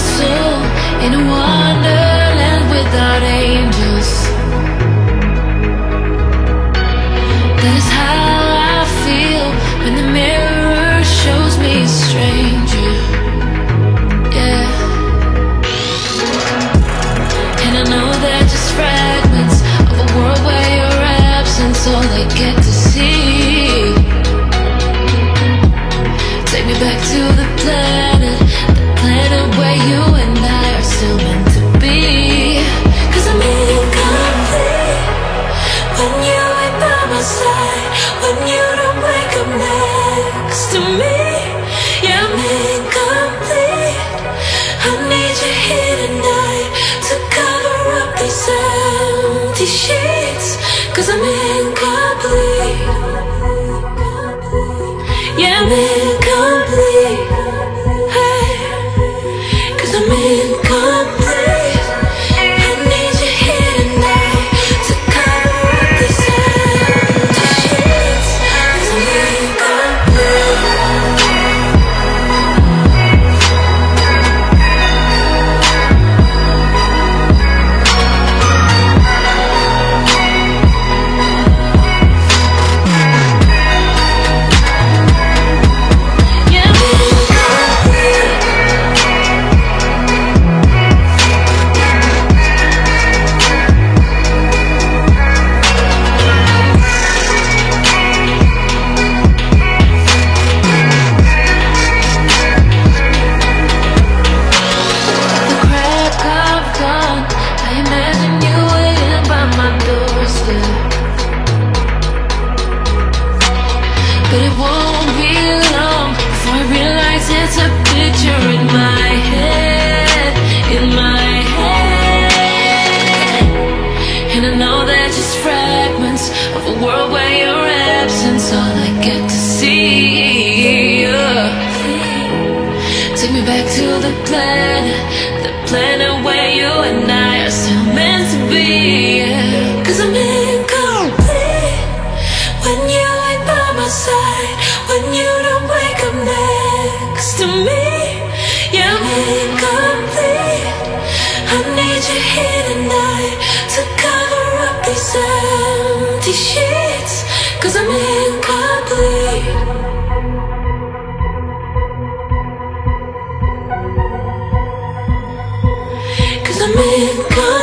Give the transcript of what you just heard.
soul in a wonderland without angels. That is how I feel when the mirror shows me a stranger. Yeah. And I know they're just fragments of a world where your absence all I get to see. Take me back to the planet where you and I are still meant to be. 'Cause I'm incomplete when you ain't by my side, when you don't wake up next to me. Yeah, I'm incomplete. I need you here tonight to cover up these empty sheets. 'Cause I'm incomplete. Yeah, I'm incomplete. I'm incomplete. I need you here tonight to cover up these empty sheets. 'Cause I'm incomplete. But it won't be long before I realize it's a picture in my head, in my head. And I know they're just fragments of a world where your absence all I get to see. Take me back to the planet where you and I are still meant to be. 'Cause I'm incomplete when you ain't by my side, when you don't wake up next to me. Yeah, I'm incomplete. I need you here tonight to cover up these empty sheets. 'Cause I'm incomplete. I'm incomplete.